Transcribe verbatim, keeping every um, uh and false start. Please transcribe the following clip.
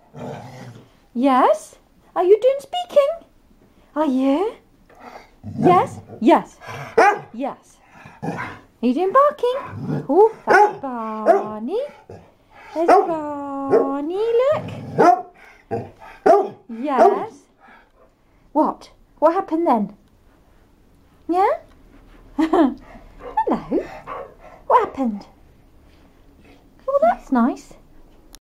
Yes? Are you doing speaking? Are you? Yes? Yes. Yes. Are you doing barking? Oh, that's Barney. There's Barney, look. Yes. What? What happened then? Yeah? Hello. What happened? Oh, that's nice.